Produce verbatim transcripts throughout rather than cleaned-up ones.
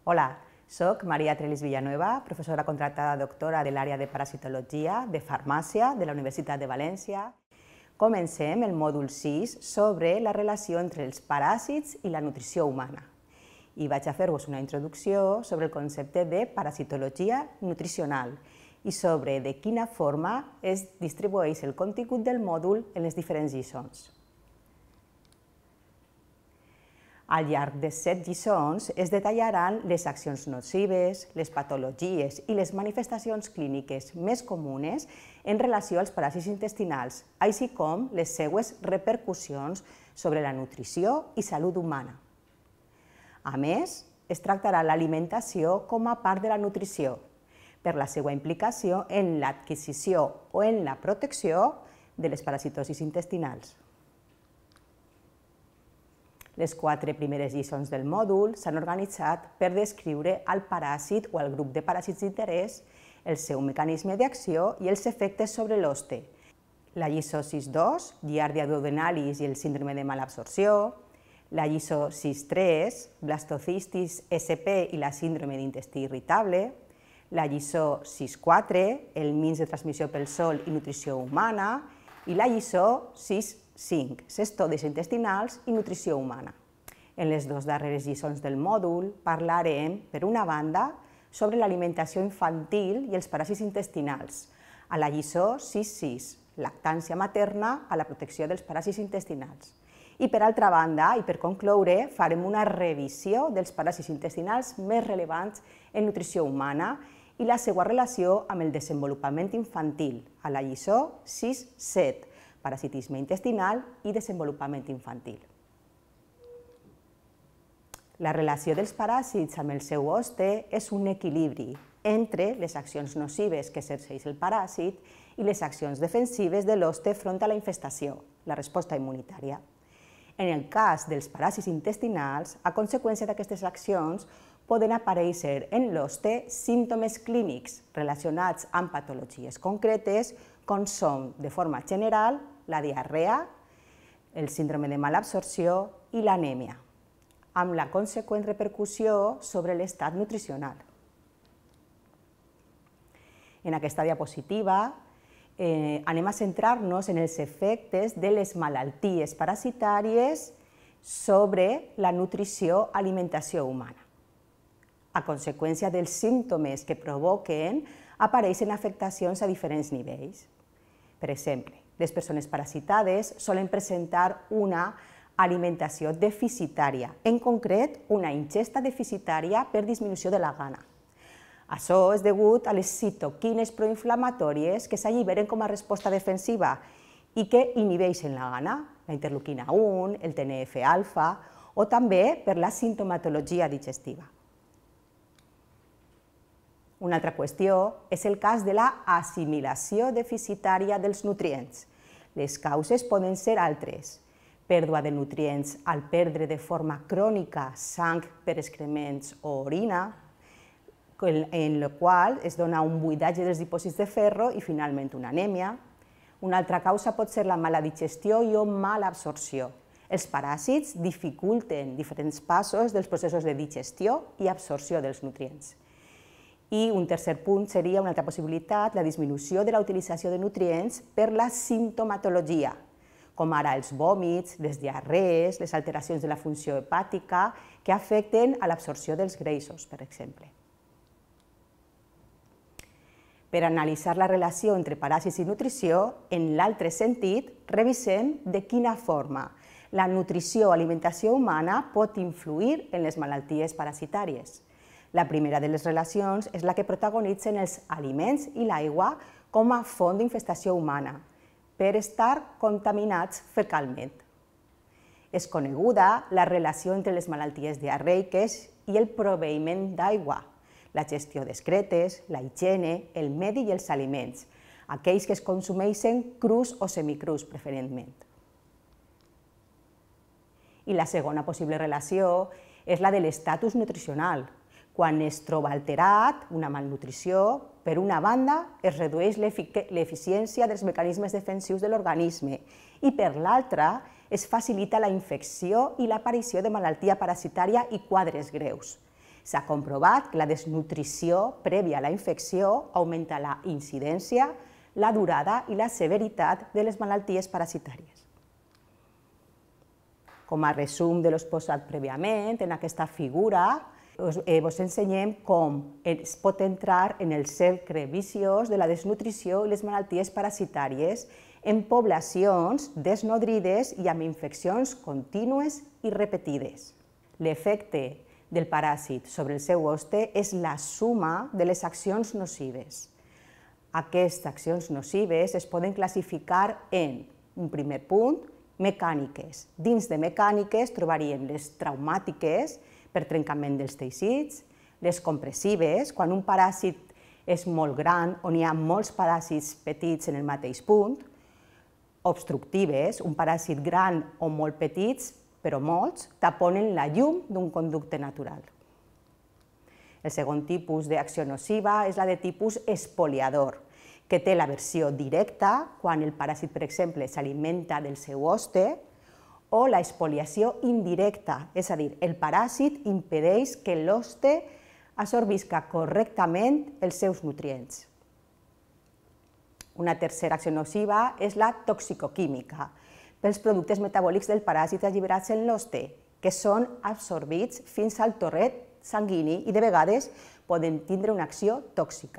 Hola, soc Maria Trelis Villanueva, professora contractada doctora de l'àrea de parasitologia de farmàcia de la Universitat de València. Comencem el mòdul sis sobre la relació entre els paràsits i la nutrició humana. I vaig a fer-vos una introducció sobre el concepte de parasitologia nutricional i sobre de quina forma es distribueix el contingut del mòdul en les diferents lliçons. Al llarg de set lliçons es detallaran les accions nocives, les patologies i les manifestacions clíniques més comunes en relació als paràsits intestinals, així com les seues repercussions sobre la nutrició i salut humana. A més, es tractarà l'alimentació com a part de la nutrició, per la seva implicació en l'adquisició o en la protecció de les parasitosis intestinals. Les quatre primeres lliçons del mòdul s'han organitzat per descriure el paràsit o el grup de paràsits d'interès, el seu mecanisme d'acció i els efectes sobre l'hoste. La lliçó sis punnt dos, giardia duodenalis i el síndrome de malabsorció, la lliçó sis punt tres, blastocistis S P i la síndrome d'intestí irritable, la lliçó sis punt quatre, el mins de transmissió pel sol i nutrició humana, i la lliçó sis punt cinc, cestodis intestinals i nutrició humana. En les dues darreres lliçons del mòdul parlarem, per una banda, sobre l'alimentació infantil i els paràsits intestinals, a la lliçó sis punt sis, lactància materna a la protecció dels paràsits intestinals. I per altra banda, i per concloure, farem una revisió dels paràsits intestinals més rellevants en nutrició humana i la seva relació amb el desenvolupament infantil, a la lliçó sis punt set, parasitisme intestinal i desenvolupament infantil. La relació dels paràsits amb el seu hoste és un equilibri entre les accions nocives que exerceix el paràsit i les accions defensives de l'hoste front a la infestació, la resposta immunitària. En el cas dels paràsits intestinals, a conseqüència d'aquestes accions, poden aparèixer en l'hoste símptomes clínics relacionats amb patologies concretes, com són, de forma general, la diarrea, el síndrome de malabsorció i l'anèmia, amb la conseqüent repercussió sobre l'estat nutricional. En aquesta diapositiva eh, anem a centrar-nos en els efectes de les malalties parasitàries sobre la nutrició-alimentació humana. A conseqüència dels símptomes que provoquen, apareixen afectacions a diferents nivells. Per exemple, les persones parasitades solen presentar una alimentació deficitària, en concret, una ingesta deficitària per disminució de la gana. Això és degut a les citoquines proinflamatòries que s'alliberen com a resposta defensiva i que inhibeixen la gana, la interleuquina u, el T N F alfa, o també per la sintomatologia digestiva. Una altra qüestió és el cas de l'assimilació deficitària dels nutrients. Les causes poden ser altres: pèrdua de nutrients al perdre de forma crònica sang per excrements o orina, en la qual es dona un buidatge dels dipòsits de ferro i finalment una anèmia. Una altra causa pot ser la mala digestió i o mala absorció. Els paràsits dificulten diferents passos dels processos de digestió i absorció dels nutrients. I un tercer punt seria una altra possibilitat, la disminució de la utilització de nutrients per la sintomatologia, com ara els vòmits, les diarrees, les alteracions de la funció hepàtica que afecten a l'absorció dels greixos, per exemple. Per analitzar la relació entre paràsits i nutrició, en l'altre sentit, revisem de quina forma la nutrició o alimentació humana pot influir en les malalties parasitàries. La primera de les relacions és la que protagonitzen els aliments i l'aigua com a font d'infestació humana, per estar contaminats fecalment. És coneguda la relació entre les malalties diarreiques i el proveïment d'aigua, la gestió d'excretes, la higiene, el medi i els aliments, aquells que es consumeixen crus o semicrus preferentment. I la segona possible relació és la de l'estatus nutricional. Quan es troba alterat una malnutrició, per una banda es redueix l'eficiència dels mecanismes defensius de l'organisme i per l'altra es facilita la infecció i l'aparició de malaltia parasitària i quadres greus. S'ha comprovat que la desnutrició prèvia a la infecció augmenta la incidència, la durada i la severitat de les malalties parasitàries. Com a resum de l'exposat prèviament, en aquesta figura us, eh, vos ensenyem com es pot entrar en el cercle viciós de la desnutrició i les malalties parasitàries en poblacions desnodrides i amb infeccions contínues i repetides. L'efecte del paràsit sobre el seu hoste és la suma de les accions nocives. Aquestes accions nocives es poden classificar en, un primer punt, mecàniques. Dins de mecàniques trobaríem les traumàtiques, per trencament dels teixits, les compressives, quan un paràsit és molt gran o n'hi ha molts paràsits petits en el mateix punt, obstructives, un paràsit gran o molt petits, però molts, taponen la llum d'un conducte natural. El segon tipus d'acció nociva és la de tipus espoliador, que té la versió directa, quan el paràsit, per exemple, s'alimenta del seu hoste, o la espoliació indirecta, és a dir, el paràsit impedeix que l'hoste absorbisca correctament els seus nutrients. Una tercera acció nociva és la toxicoquímica, pels productes metabòlics del paràsit alliberats en l'hoste, que són absorbits fins al torrent sanguini i de vegades poden tindre una acció tòxica.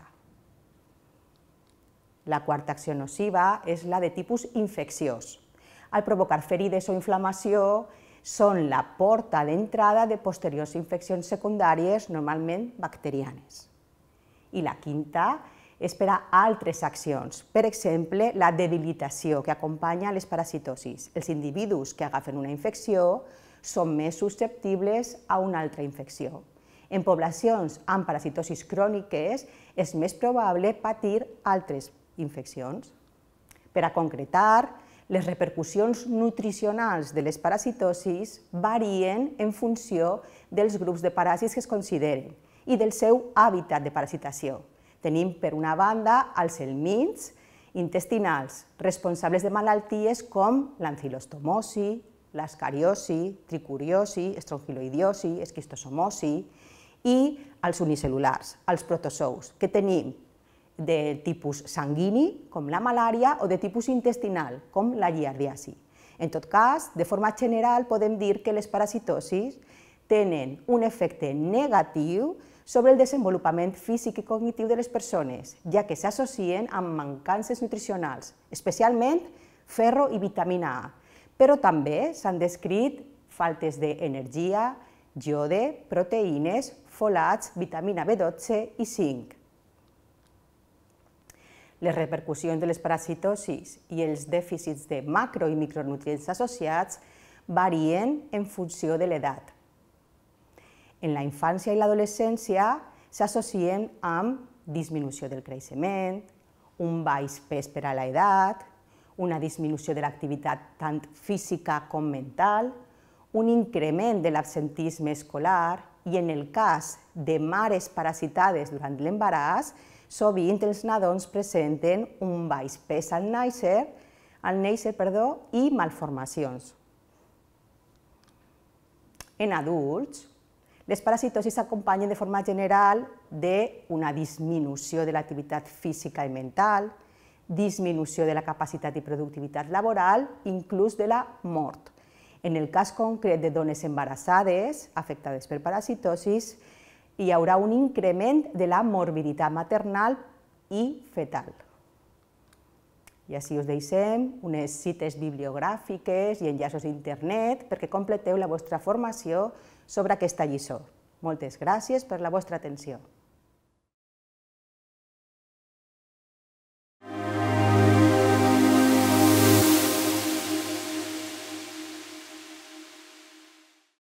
La quarta acció nociva és la de tipus infecciós. Al provocar ferides o inflamació, són la porta d'entrada de posteriors infeccions secundàries, normalment bacterianes. I la quinta és per a altres accions, per exemple, la debilitació que acompanya les parasitosis. Els individus que agafen una infecció són més susceptibles a una altra infecció. En poblacions amb parasitosis cròniques és més probable patir altres infeccions. Per a concretar, les repercussions nutricionals de les parasitosis varien en funció dels grups de paràsits que es consideren i del seu hàbitat de parasitació. Tenim, per una banda, els helmints intestinals, responsables de malalties com l'ancilostomosi, l'escariosi, tricuriosi, estrongiloidiosi, esquistosomosi, i els unicel·lulars, els protozous, que tenim de tipus sanguini, com la malària, o de tipus intestinal, com la giardiasi. En tot cas, de forma general, podem dir que les parasitosis tenen un efecte negatiu sobre el desenvolupament físic i cognitiu de les persones, ja que s'associen amb mancances nutricionals, especialment ferro i vitamina A, però també s'han descrit faltes d'energia, iode, proteïnes, folats, vitamina B dotze i zinc. Les repercussions de les parasitosis i els dèficits de macro i micronutrients associats varien en funció de l'edat. En la infància i l'adolescència s'associen amb disminució del creixement, un baix pes per a l'edat, una disminució de l'activitat tant física com mental, un increment de l'absentisme escolar i, en el cas de mares parasitades durant l'embaràs, sovint els nadons presenten un baix pes al néixer, al néixer perdó, i malformacions. En adults, les parasitosis s'acompanyen de forma general d'una disminució de l'activitat física i mental, disminució de la capacitat i productivitat laboral, inclús de la mort. En el cas concret de dones embarassades afectades per parasitosis, hi haurà un increment de la morbiditat maternal i fetal. I així us deixem unes cites bibliogràfiques i enllaços d'internet perquè completeu la vostra formació sobre aquesta lliçó. Moltes gràcies per la vostra atenció.